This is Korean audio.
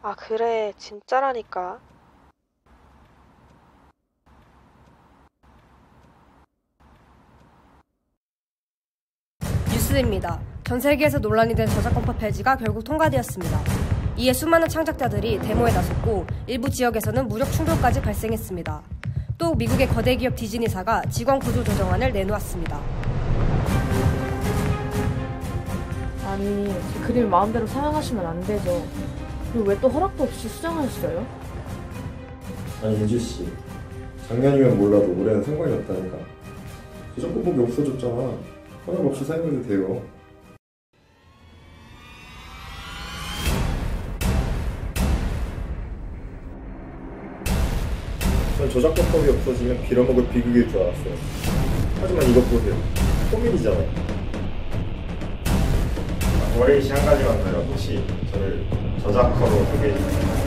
아, 그래, 진짜라니까. 뉴스입니다. 전 세계에서 논란이 된 저작권법 폐지가 결국 통과되었습니다. 이에 수많은 창작자들이 데모에 나섰고 일부 지역에서는 무력 충돌까지 발생했습니다. 또 미국의 거대 기업 디즈니사가 직원 구조 조정안을 내놓았습니다. 아니, 제 그림을 마음대로 사용하시면 안 되죠. 그리고 왜 또 허락도 없이 수정하셨어요? 아니 예주씨, 작년이면 몰라도 올해는 상관이 없다니까. 저작권법이 없어졌잖아. 허락 없이 사용해도 돼요. 전 저작권법이 없어지면 빌어먹을 비극일 줄 알았어요. 하지만 이것 보세요. 호밀이잖아요. 월요일 시 한 가지만 더요. 혹시 저를 저작커로 소개해 주세요.